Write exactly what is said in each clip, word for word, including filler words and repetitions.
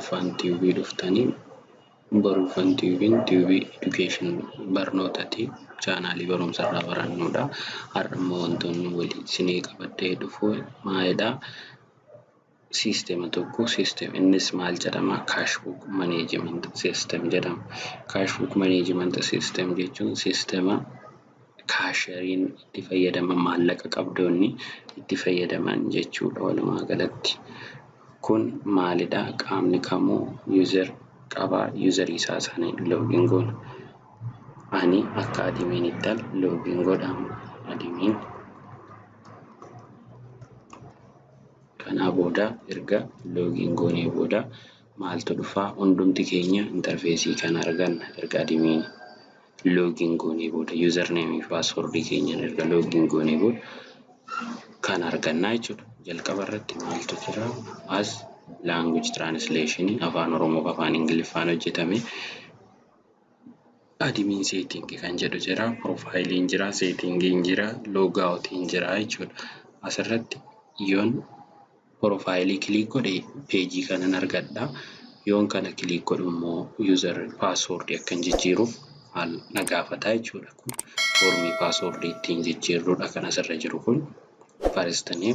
afaan tiivii dhuftanii barumsa tiiviin tiivii education barnootati chaanaalii barumsa irraa barannudha. Har'ammoo wantoonni walii isinii qabadhee dhufu maalidha? Sisteema tokko sisteem innis maal jedhama? Cashbook management system jedhama. Cashbook management system jechuun sisteema kaashariin itti fayyadaman maallaqa qabdoonni itti fayyadaman jechuudha walumaa galatti. Kun maalidha? Qaamni kamuu user qaba. User isaa sana login goona. Ani akka adminitti login godhama. Admin kana booda erga login goonee booda maaltu dhufaa? Hundumti keenya interfeesii kan arganna erga admin login goonee booda username fi password keenya erga login goonee booda kan argannaa jechuudha. Jalqaba irratti maaltu jira? As language translation afaan Oromoo afaan Ingiliffaan hojjetame. Admin setting kan jedhu jira, profile jira, setting jira, logout jira jechuudha. Asirratti yoon profile click godhe page kanan argadha. Yoon kana click godhu immoo user password akkan jijjiiruuf haal nagaafata jechuudha. Kun formii password ittiin jijjiirruudha kan asirra jiru kun. First name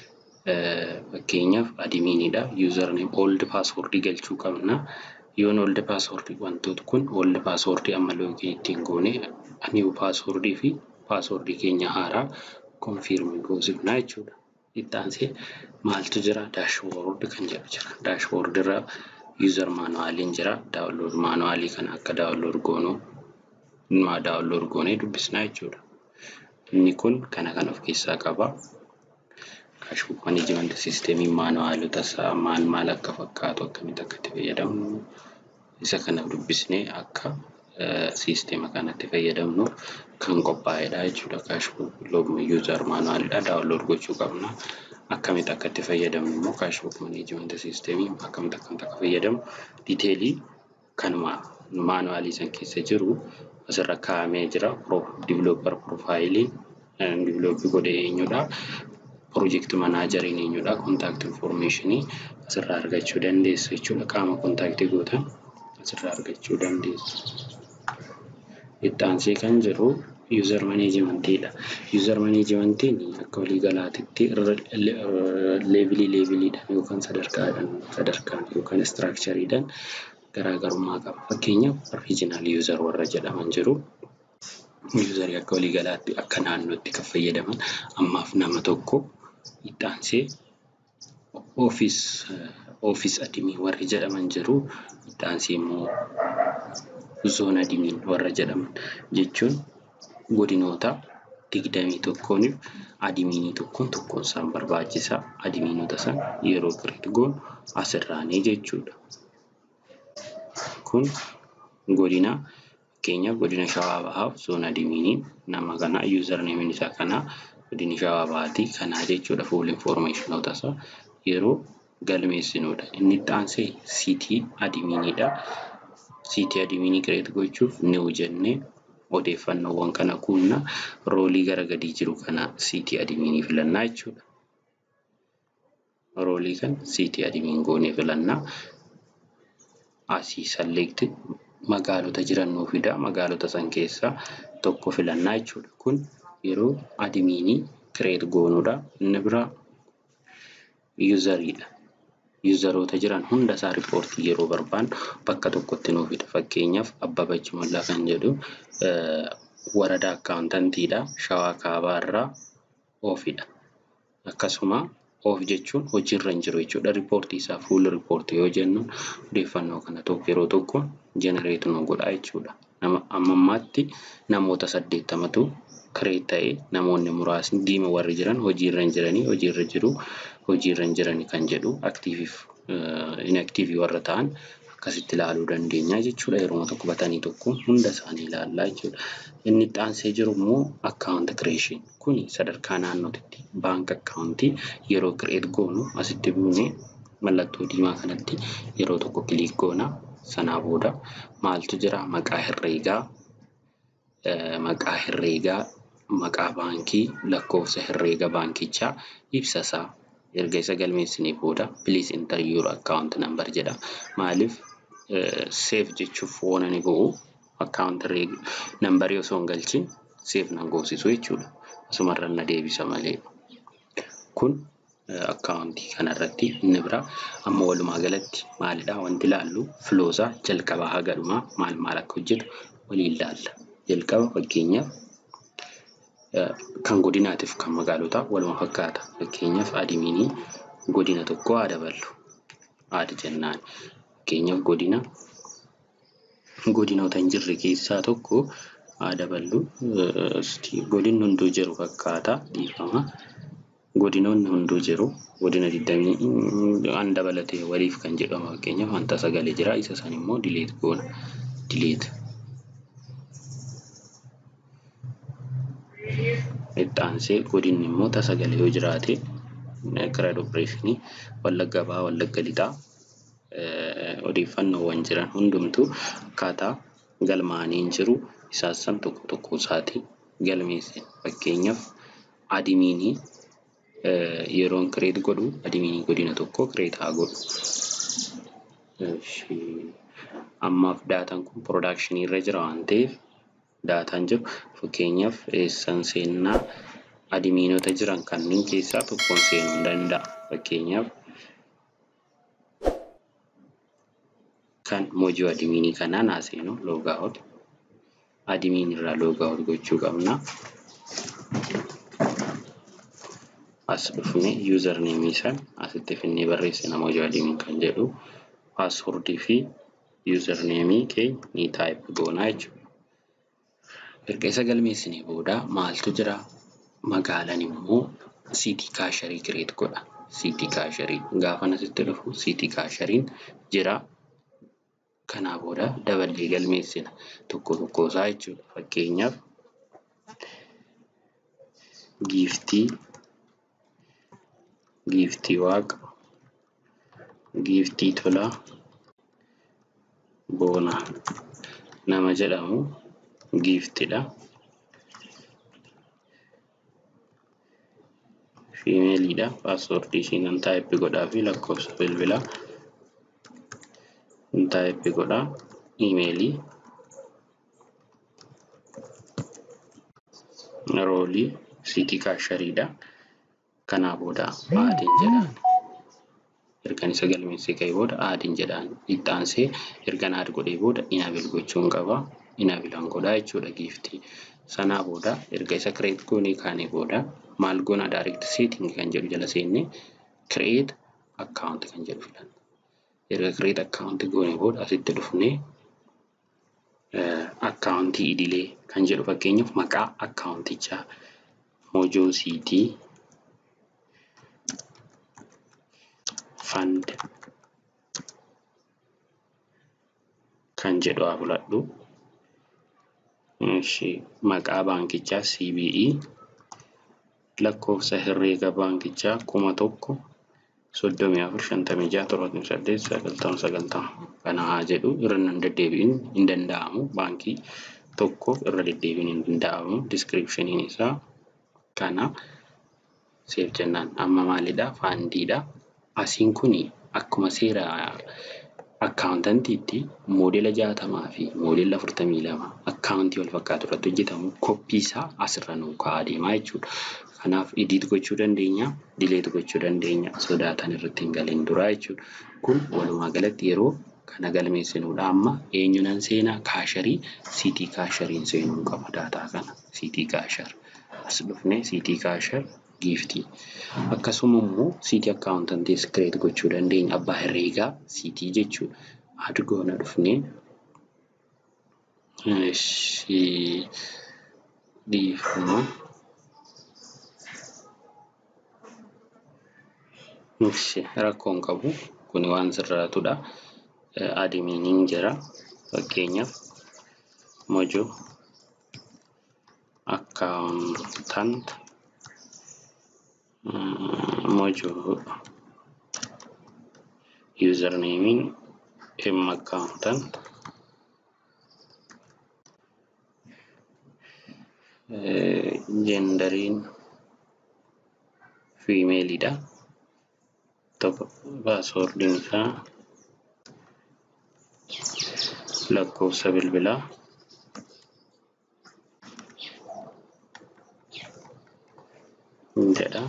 fakkeenyaaf adminidha. Username old password galchuu qabna. Yoon old password wantoota kun old password amma login ittiin goone new password fi password keenya haaraa confirm goosifna jechuudha. Ittaansee maaltu jira? Dashboard kan jedhu jira. Dashboard irra user manual jira. Download manual kan akka download goonu ma download goonee dubbisna jechuudha. Inni kun kana kan of keessaa qaba. Cashbook management system manual tasaa maal maal akka fakkaatu akkamitti akka itti fayyadamnu isa kana dubbisnee akka sisteema kanatti fayyadamnu kan qophaa'edha jechuudha. Cashbook log user manual download gochuu qabna. Akkamitti akka itti fayyadamnu immoo cashbook management system akkamitti akka fayyadamnu detailii kanuma manual san keessa jiru asirra kaa'amee jira. Developer profile develop godhee eenyudha? Project manager eenyudha? Contact information asirraa argachuu dandeessu jechuudha. Qaama contact gootan asirraa argachuu dandeessu. Ittaansee kan jiru user managementidha. User management akka walii galaatitti levelii leveliidhaan yookaan sadarkaadhaan sadarkaan yookaan structureedhaan garaagarummaa qaba. Fakkeenyaaf original user warra jedhaman jiru. User akka walii galaatti akka naannootti kan fayyadaman ammaaf nama tokko. Ittaansee office office admin warra jedhaman jiru. Ittaansee immoo zone admin warra jedhaman jechuun godinoota digdamii tokkooniif adminii tokkoon tokkoon isaan barbaachisa. Adminoota san yeroo create goonu asirraanii jechuudha. Kun godina keenya godina Shawaa Bahaaf zone adminiin nama kana username isaa kana godina Shawaa Bahaati kana jechuudha. Full information tasaa yeroo galmeessinudha. Inni ittaansee city adminidha. City adminii create gochuuf new jennee odeeffannoowwan kana kunna roolii gara gadii jiru kana city adminii filannaa jechuudha. Roolii kan city admin goonee filannaa. Asii select magaalota jiran nuu fida. Magaalota san keessaa tokko filannaa jechuudha. Kun yeroo adminii create goonudha. Inni bira useridha. Useroota jiran hunda isaa report yeroo barbaannu bakka tokkotti nuu fida. Fakkeenyaaf Abbabach Mollaa kan jedhu warada accountantiidha. Shawaa Kaabaa irraa ofidha. Akkasuma of jechuun hojiirra hin jiru jechuudha. Report isaa full report yoo jennu odeeffannoo kana tokko yeroo tokko generate nu godha jechuudha. Nama ammammaatti namoota saddeettamatu create ta'ee namoonni muraasni diima warri jiran hojiirra hin jiranii hojiirra jiru hojiirra hin jiranii kan jedhu active inactive warra ta'an akkasitti ilaaluu dandeenya jechuudha. Yeroo tokko batanii tokko hunda isaanii ilaallaa jechuudha. Inni ittaansee jiru immoo account creation. Kuni sadarkaa naannootti bank account yeroo create goonu asitti buunee mallattoo diimaa kanatti yeroo tokko click goona. Sanaa booda maaltu jira? Maqaa herreegaa maqaa herreegaa maqaa baankii lakkoofsa herreega baankichaa ibsasaa erga isa galmeessinee booda please enter your account number jedha. Maaliif save jechuuf oonani bu'u account number yoo son galchin save nan goosisu jechuudha. Asumarra na deebisa malee. Kun akkaawuntii kanarratti inni bira amma walumaa galatti maalidha wanti ilaallu filoosaa jalqabaa haga dhumaa maal maal akka hojjetu waliin ilaalla. Jalqaba fakkeenyaaf kan godinaatiif kan magaalotaa waluma fakkaata. Fakkeenyaaf adimiinii godina tokko haa daballu. Aadi jennaan fakkeenyaaf godina godinoota hin jirre keessaa tokko haa daballu. Godinni hunduu jiru fakkaata dhiifama. Godinoonni hunduu jiru godina digdamii an dabalatee waliif kan jedhamu fakkeenyaaf wanta sagalee jira isa san immoo delete goona. Delete ittaansee godinni immoo tasagalee yoo jiraate credit operation Wallagga Bahaa Wallagga Lixaa odeeffannoowwan jiran hundumtuu akkaataa galmaaniin jiru isaasan tokko tokko isaatii galmeesse. Fakkeenyaaf adimiinii yeroon create godhu adimiinii godina tokko create haa godhu. Ammaaf daataan kun production irra jira waan ta'eef daataan jiru fakkeenyaaf eessan seenaa adimiinota jiran kanneen keessaa tokkoon seenuu hin danda'a. Fakkeenyaaf kan Moojoo adimiinii kanaan haa seenu loogaawut adimiin irraa loogaawut gochuu qabna. As dhufne username isaa asitti finnee barreessina Moojoo adimiin kan jedhu password fi username kee ni type goona jechuudha. Erga isa galmeessinee booda maaltu jira magaalaan immoo city cacherii create godha. City cacherii gaafa asitti dhufu city cacheriin jira. Kana booda daballee galmeessina tokko tokko isaa jechuudha. Fakkeenyaaf giftii giftii waaqa giftii tola boona nama jedhamu giftidha. Femaleidha. Password ishiin type godhaa fi lakkoofsa bilbilaa type godhaa. Emailii roolii city cacheridha. Kana booda aadiin jedhaan ergan isa galmeessee ka'ee booda aadiin jedhaan ittaansee ergan aad godhee booda enable gochuun qaba. Enable an godhaa jechuudha giftii. Sanaa booda erga isa create goonee kaanee booda maal goona direct setting kan jedhu jala seenne create account kan jedhu filanna. Erga create account goonee booda asitti dhufnee accountii idilee kan jedhu fakkeenyaaf maqaa accountichaa Moojoo City fund kan jedhu haa filadhu. Maqaa baankichaa C B E lakkoofsa herreega baankichaa kuma tokko soddomii afur shantamii jaha torbaatamii saddeet sagaltama sagaltama kana haa jedhu. Irra hin deddeebiin hin danda'amu baankii tokkoof irra deddeebiin hin danda'amu. Descriptioniin isaa kana save jennaan. Amma maalidha faandiidha. Asiin kuni akkuma seera accountantiitti moodela jaatamaa fi moodela afurtamii lama accountii wal fakkaatu irratti hojjetamu koppii isaa asirra nuu kaa'aa deemaa jechuudha. Kanaaf edit gochuu dandeenya, delete gochuu dandeenya sodaatan irratti hin galin dura jechuudha. Kun walumaa galatti yeroo kana galmeessinuudha. Amma eenyunan seenaa cacherii city cacheriin seenuu qaba daataa kana city cacher. As dhufne city cacher giftii akkasuma immoo city accountantis create gochuu dandeenya. Abbaa herreegaa city jechuudha. Aad goona dhufne dhiifama rakkoon qabu kun waan sirraatudha. Adimiiniin jira fakkeenyaaf Moojoo accountant Moojoo username m accountant genderiin femaleidha. tokko paaswoordiin isaa lakkoofsa bilbilaa jedha.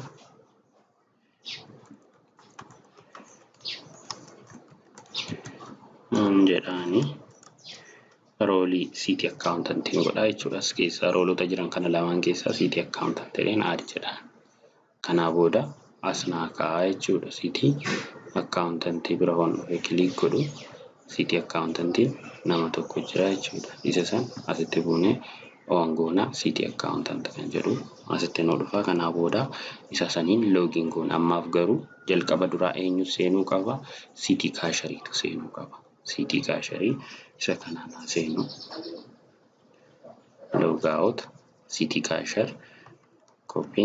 jedhaani roolii city accountantiin godhaa jechuudha. As keessaa roolota jiran kana lamaan keessaa city accountantiin aad jedha. Kanaa booda as naa kaa'aa jechuudha. City accountantii bira waan dhufe kilik godhu city accountantiin nama tokko jira jechuudha. Isa san asitti buunee oongoona city accountant kan jedhu asitti nu dhufa. Kanaa booda isa saniin login goona. Ammaaf garuu jalqaba duraa eenyu seenuu qaba? City caasheriitu seenuu qaba. City caasherii isa kanaan seenu log out city caasher copy.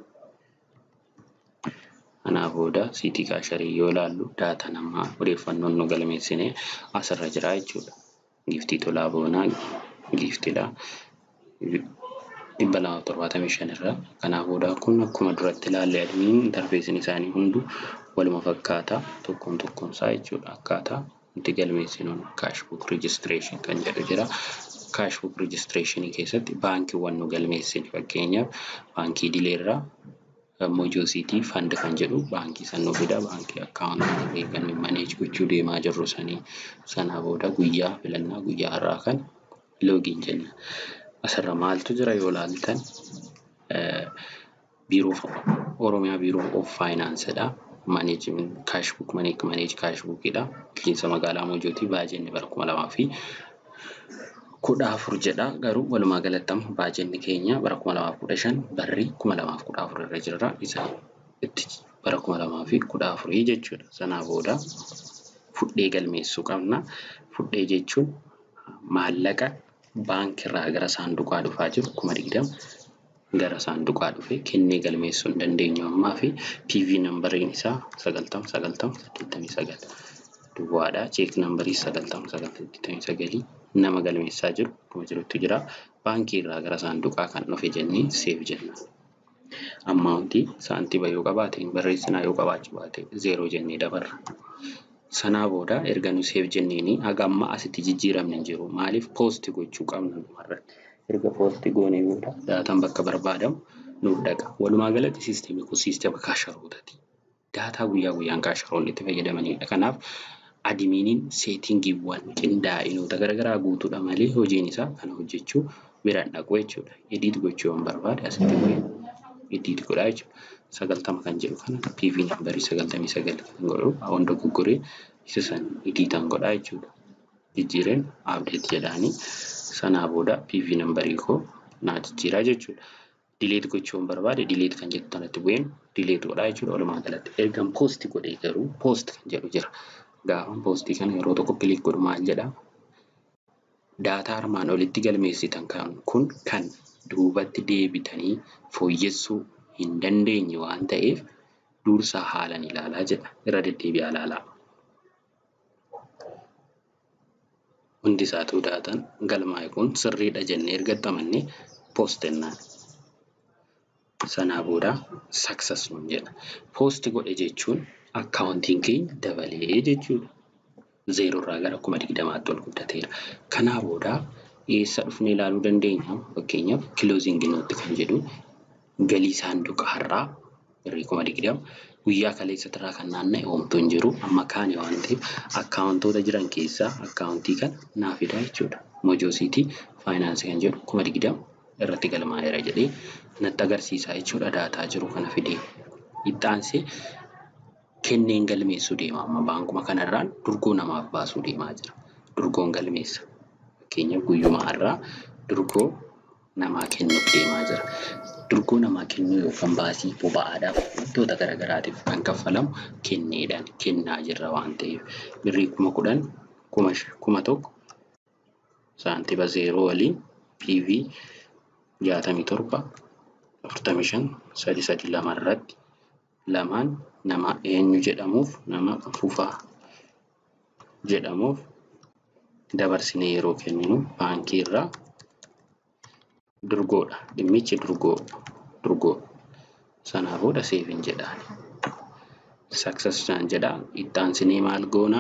Kanaa booda city caasherii yoo ilaallu data namaa odeeffannoon nu galmeessine asirra jira jechuudha. Giftii tolaa boonaa giftidha dhibba lama torbaatamii shan irra. Kanaa booda kun akkuma duratti ilaalle admiin interfeesiin isaanii hundu waluma fakkaata tokkoon tokkoon isaa jechuudha. Akkaataa itti galmeessinuun cash book registration kan jedhu jira. Cash book registration keessatti baankiiwwan nu galmeessine fakkeenyaaf baankii Dileerraa Mojoo City Fund kan jedhu baankii san nu fida. Baankii akkaawuntii kan manage gochuu deemaa jirru sanii sana booda guyyaa filannaa guyyaa har'aa kan login jenna. Asirra maaltu jira yoo ilaaltan biiroo Oromiyaa biiroo of finance dha. Management cash book manage manage cash book dha. Bulchiinsa magaalaa Mojooti baajenni bara kuma lamaa fi kudha afur jedha. Garuu walumaa galatti baajenni keenya bara kuma lamaa fi kudha shan barri kuma lamaa fi kudha afur irra jira. Isa itti bara kuma lamaa fi kudha afurii jechuudha. Sanaa booda fudhee galmeessuu qabna. Fudhee jechuun maallaqa baankiirraa gara saanduqaa dhufaa jiru kuma digdama gara saanduqaa dhufe kennee galmeessuu hin dandeenyu. Ammaa fi P V nambariin isaa sagaltama sagaltama saddeettamii sagal duwwaadha. Cheek nambarii sagaltama sagaltama saddeettamii sagalii nama galmeessaa jiru kuma jirutti jira. Baankiirraa gara saanduqaa kan dhufe jennee save jenna. Ammauntii saantiba yoo qabaate barreessinaa yoo qabaachuu baate zeeroo jennee dabarra. Sanaa booda erga nu save jenneeni haga amma asitti jijjiiramne hin jiru. Maaliif post gochuu qabna dhumarratti. Erga post goonee booda daataan bakka barbaadamu nuuf dhaqa. Walumaa galatti siistemii kun siistema kaasharootaati. Daataa guyyaa guyyaan kaasharoonni itti fayyadamanidha. Kanaaf adimiiniin seetingiiwwan qindaa'inoota garaagaraa guutuudha malee hojiin isaa kana hojjechuu biraan dhaqu jechuudha. Edit gochuu waan barbaade asitti goone edit godhaa jechuudha. Sagaltama kan jedhu kana P V nambarii sagaltamii sagal kan godhu hunda gugguree isa san editan godhaa jechuudha. Jijjiireen update jedhaanii sanaa booda P V nambarii koo naa jijjiiraa jechuudha. Delete gochuu waan barbaade delete kan jettu tanatti bu'een delete godhaa jechuudha. Walumaa galatti ergan post godhee garuu post kan jedhu jira. Gaafa postii kana yeroo tokko click godhu maal jedha? Daataa armaan olitti galmeessitan kan kun kan duubatti deebitanii fooyyessuu hin dandeenye waan ta'eef dursa haalan ilaalaa jedha. Irra deddeebi'aa ilaalaa. Hundi isaatu daataan galmaa'e kun sirriidha jennee erga xamanne post ennaan. Sanaa booda success nuun jedha. Post godhe jechuun akkaawuntiin keenya dabalee jechuudha. Zeeroo irraa gara kuma digdamaatti ol guddateera. Kanaa booda eessa dhufnee ilaaluu dandeenya? Fakkeenyaaf closing note kan jedhu galii saanduqa har'aa birrii kuma digdama guyyaa kaleessatirraa kan naanna'e homtuu hin jiru. Amma kaane waan ta'eef akkaawuntoota jiran keessaa akkaawuntii kana naa fidaa jechuudha. Mojoo City Finance kan jedhu kuma digdama irratti galmaa'eera jedhee natti agarsiisaa jechuudha. Daataa jiru kana fidee ittaansee kenneen galmeessuu deema. Amma baankuma kanarraan durgoo namaaf baasuu deemaa jira. Durgoon galmeessa. Fakkeenyaaf guyyuma har'aa durgoo namaa kennuuf deemaa jira. Durgoo namaa kennuu yookaan baasii boba'aadhaaf wantoota garaagaraatiif kan kaffalamu kenneedhaan kennaa jirra waan ta'eef birrii kuma kudhan kuma tokko saantiba zeeroo waliin P V jaatamii torba afurtamii shan sadii sadii lama irratti lamaan nama eenyu jedhamuuf nama Fufaa jedhamuuf dabarsinee yeroo kenninu baankii irraa durgoodha. Dhimmichi durgoo durgoo sanaa booda seevin jedhaani. success jaan jedha ittaan sinee maal goona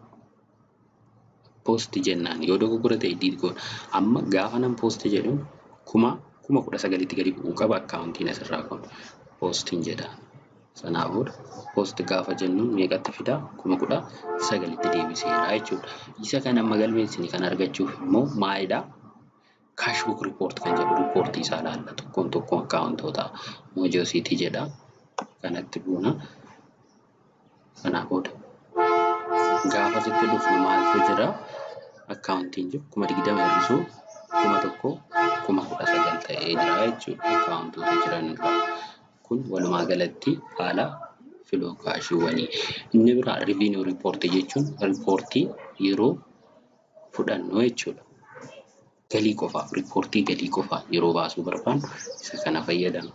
post jennaan yoo dogoggora ta'e edit goona amma gaafa nan post jedhu kuma kuma kudha sagalitti gadi bu'uu qaba akkaawuntiin asirraa kun postiin jedha sanaa booda post gaafa jennuun meeqatti fida kuma kudha sagalitti deebiseera jechuudha isa kana amma galmeessini kan argachuuf immoo maalidha cash book report kan jedhu riipoortii isaa laalla tokkoon tokkoon akkaawuntoota Mojoo City jedha kanatti buuna sanaa booda gaafa sitti dhufu maaltu jira akkaawuntiin jiru kuma digdama hir'isuu kuma tokko kuma kudha sagal ta'ee jira jechuudha akkaawuntoota jiran irraa kun walumaa galatti haala filoo kaashiiwwanii inni biraa revenue report jechuun riipoortii yeroo fudhannoo jechuudha galii qofaaf riipoortii galii qofaaf yeroo baasuu barbaannu isa kana fayyadamu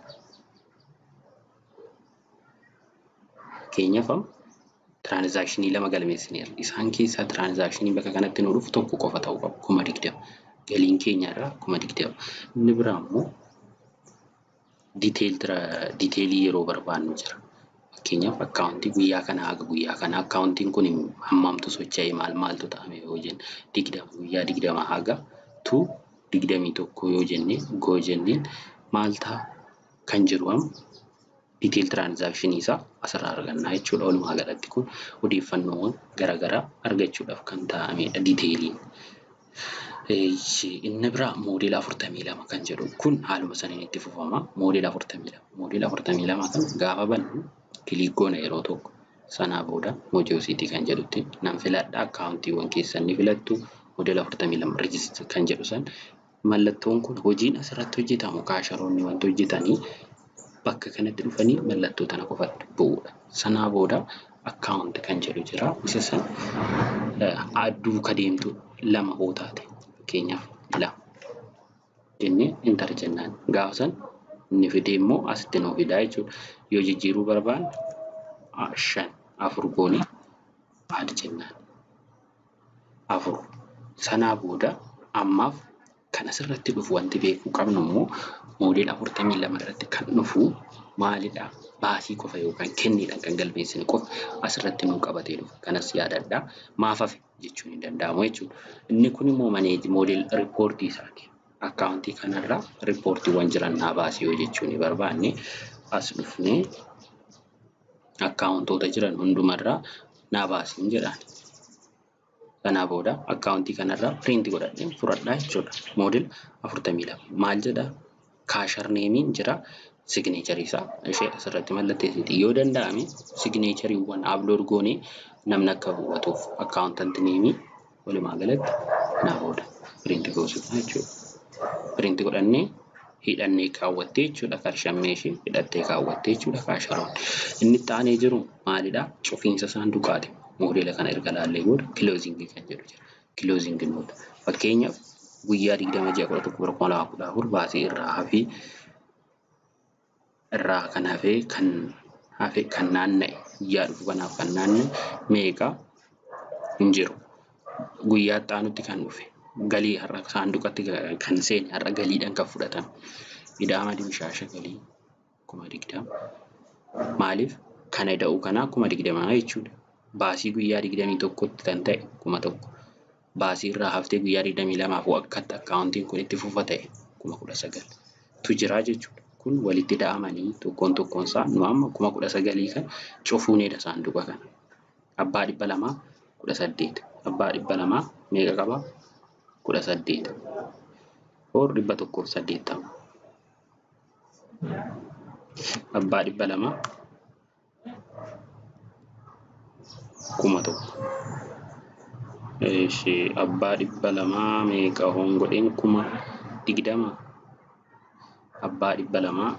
keenyaaf transakshinii lama galmeessineerra isaan keessaa transakshinii bakka kanatti nu dhufu tokko qofa ta'uu qabu kuma digdama galiin keenya irraa kuma digdama inni biraa immoo detail detailii yeroo barbaannu jira fakkeenyaaf akkaawuntii guyyaa kana haga guyyaa kana akkaawuntiin kun hammamtu socho'ee maal maaltu ta'ame yoo jenne digdama guyyaa digdama haga tu digdamii tokko yoo jenne goo jenneen maal ta'a kan jiru amma detail transaction isa asirraa argannaa jechuudha walumaa galatti kun odeeffannoowwan garaagaraa argachuudhaaf kan ta'amedha detailiin inni biraa moodela afurtamii lama kan jedhu kun haaluma saniin itti fufama moodela afurtamii lama moodela afurtamii lama kan gaafa bannu kilik goona yeroo tokko sanaa booda Mojoo City kan jedhutti nan filadha akkaawuntiiwwan keessan ni filattu moodela afurtamii lama register kan jedhu san mallattoon kun hojiin asirratti hojjetamu kaasharoonni wanti hojjetanii bakka kanatti dhufanii mallattoo tana qofatti bu'uudha sanaa booda akkaawunti kan jedhu jira isa san adduu kadeemtu lama hoo taate fakkeenyaaf lama jennee enter jennaan gaafa san inni fidee immoo asitti nuu fidaa jechuudha yoo jijjiiruu barbaanne shan afur goonee add jennaan afur sanaa booda ammaaf kan asirratti dhufu wanti beekuu qabnu immoo moodela afurtamii lama irratti kan dhufu maalidha baasii qofa yookaan kenniidhaan kan galmeessine qofa asirratti nuu qabatee dhufu kanas yaadadha maaf hafe jechuun hin danda'amu jechuudha inni kun immoo maneeji moodel riipoortii isaati akkaawuntii kanarraa riipoortiiwwan jiran naa baasii yoo jechuun barbaanne as dhufnee akkaawuntoota jiran hundumarraa naa baasiin jedhaan sanaa booda akkaawuntii kanarraa print godhadhee fudhadhaa jechuudha moodel afurtamii lama maal jedha kaashar neemiin jira signeecharii isaa ishee asirratti mallatteessiti yoo danda'ame signeechariiwwan upload goonee namni akka hubatuuf akkaawuntanti neemii walumaa galatti naa booda print goosifna jechuudha print godhannee hidhannee kaawwattee jechuudha karshammee ishee hidhattee kaawwattee jechuudha kaasharoon inni taanee jiru maalidha cufiinsa saanduqaati moodela kana erga laallee booda closing kan jedhu jira closing note fakkeenyaaf guyyaa digdama ja'a kudha tokko bara kuma lama kudha afur baasii irraa hafee irraa kan hafee kan hafee kan naanna'e guyyaa dhufu kanaaf kan naanna'e meeqa hin jiru guyyaa xaanutti kan dhufe galii har'a saanduqatti kan seene har'a galiidhaan kan fudhatame midhaama dimshaasha galii kuma digdama maaliif kana da'u kanaa kuma digdama jechuudha baasii guyyaa digdamii tokkotti kan ta'e kuma tokko baasii irraa haftee guyyaa digdamii lamaaf akkatti akkaawuntiin kun itti fufa ta'e kuma kudha sagal tu jira jechuudha kun walitti da'amanii tokkoon tokkoon isaa nu amma kuma kudha sagalii kan cufuuneedha saanduqa kana abbaa dhibba lamaa kudha saddeet abbaa dhibba lamaa meeqa qaba kudha saddeet or dhibba tokkoof saddeettama abbaa dhibba lamaa kuma tokko eeshi abbaa dhibba lamaa meeqa hongodheen kuma digdama abbaa dhibba lamaa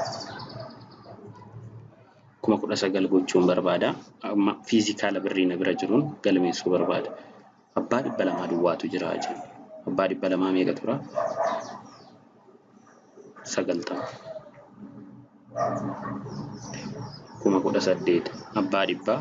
kuma kudha sagal gochuun barbaada amma fiizikaala birriina bira jiruun galmeessuu barbaada abbaa dhibba lamaa duwwaatu jira jenna abbaa dhibba lamaa meeqa tura sagaltama kuma kudha saddeet abbaa dhibbaa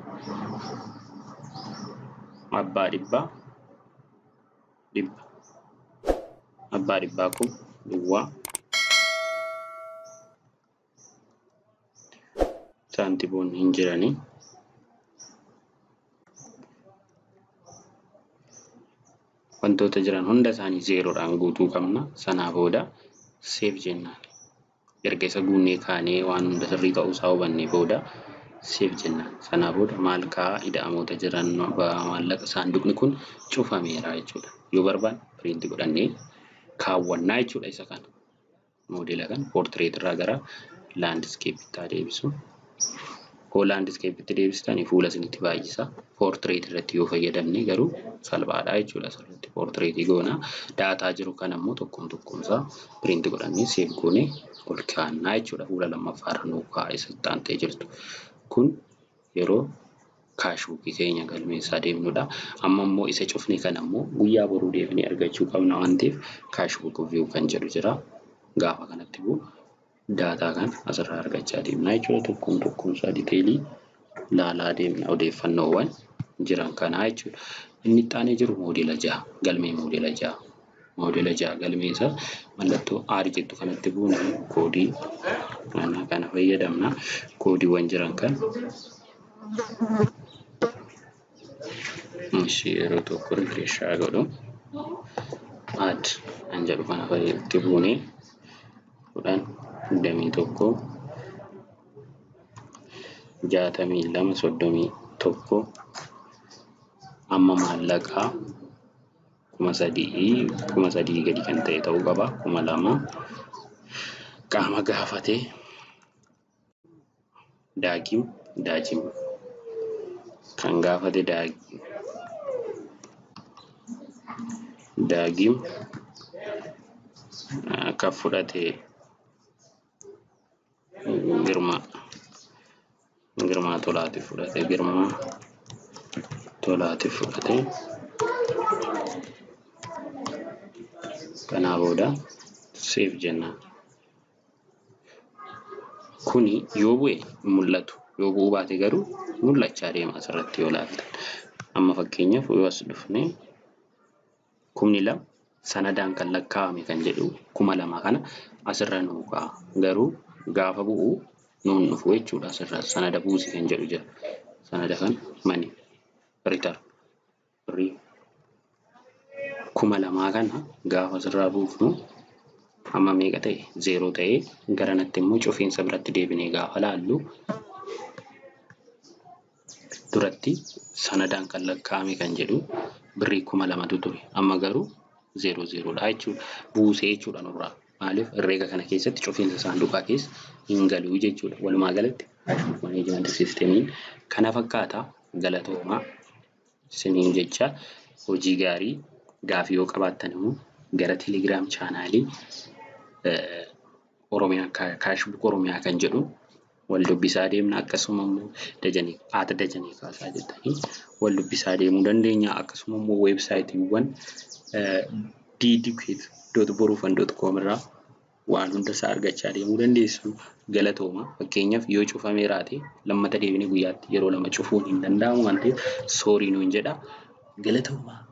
abbaa dhibbaa dhibba abbaa dhibbaa kun duwwaa saantiboonni hin jiranii wantoota jiran hunda isaanii zeeroodhaan guutuu qabna. Sanaa booda save jennaan. Erga isa guunnee kaanee waan hunda sirrii ta'uu isaa hubannee booda save jennaan. Sanaa booda maal ka'a ida'amoota jiran maallaqa saanduqni kun cufameera jechuudha. Yoo barbaanne print godhannee kaawwannaa jechuudha isa kana. Moodela kan portrait irraa gara landscape itti deebisu. Ko landscape itti deebistanii fuula isinitti baay'isa. Portrait irratti yoo fayyadamne garuu salphaadha jechuudha. Asirratti portrait goona. Daataa jiru kan ammoo tokkum tokkumsaa print godhannee save goonee ol kaa'annaa jechuudha. Fuula lammaffaa irra nuu kaa'ee saxxaantee jirtu. Kun yeroo kaashbuukii keenya galmeessaa deemnudha. Amma immoo isa cufne kan ammoo guyyaa boruu deebinee argachuu qabna waan ta'eef kaashbuuk view kan jedhu jira. Gaafa kanatti bu'u daataa kan asirraa argachaa deemna jechuudha. Tokkum tokkumsaa diteelii laalaa deemna odeeffannoowwan jiran kanaa jechuudha. Inni itti aanee jiru moodela jaha galmee moodela jaha. Moodela jaha galmeessa mallattoo R jettu kanatti bu'uun koodii kana kana fayyadamna. Koodiiwwan jiran kan ishee yeroo tokko refresh godhu add kan jedhu kana fayyadamte bu'uunii kudhan digdamii tokko jaatamii lama soddomii tokko amma maallaqaa kuma sadii kuma sadii gadi kan ta'e ta'uu qaba. Kuma lama qaama gaafate daagim daajim kan gaafate daagim akka fudhate girma girma tolaati fudhate girma tolaati fudhate kana booda save jennaan. Kuni yoo bu'e mul'atu yoo bu'uu baate garuu mul'achaa deema asirratti yoo laaltan. Amma fakkeenyaaf yoo as dhufne kumni lama sanadaan kan lakkaa'ame kan jedhu kuma lama kana asirra nuu ka'a. Garuu gaafa bu'u nuun dhufu jechuudha. Asirra sanada buusi kan jedhu jira. Sanada kan mani return kuma lamaa kana gaafa asirraa buufnu amma meeqa ta'e zeeroo ta'e garanatti immoo cufiinsa biratti deebinee gaafa laallu duratti sanadaan kan lakkaa'ame kan jedhu birrii kuma lamatu ture. Amma garuu zeeroo zeeroodha jechuudha. Buusee jechuudha nurraa. Maaliif herreega kana keessatti cufiinsa saanduqaa keessa hin galuu jechuudha. Walumaa galatti kaashbuuk maneejimenti siistemiin kana fakkaata. Galatoomaa isiniin jecha hojii gaarii. Gaafii yoo qabaattan immoo gara Telegram chaanaalii Oromiyaa kaashbuuk Oromiyaa kan jedhu wal dubbisaa deemna. Akkasuma immoo dajanii haata dajanii kaasaa jettanii wal dubbisaa deemuu dandeenya. Akkasuma immoo weebsaayitiiwwan ddquet dot borufan dot com irraa waan hunda isaa argachaa deemuu dandeessu. Galatooma. Fakkeenyaaf yoo cufamee raate lammata deebinee guyyaatti yeroo lama cufuun hin danda'amu waan ta'eef soorii nuun jedha. Galatooma.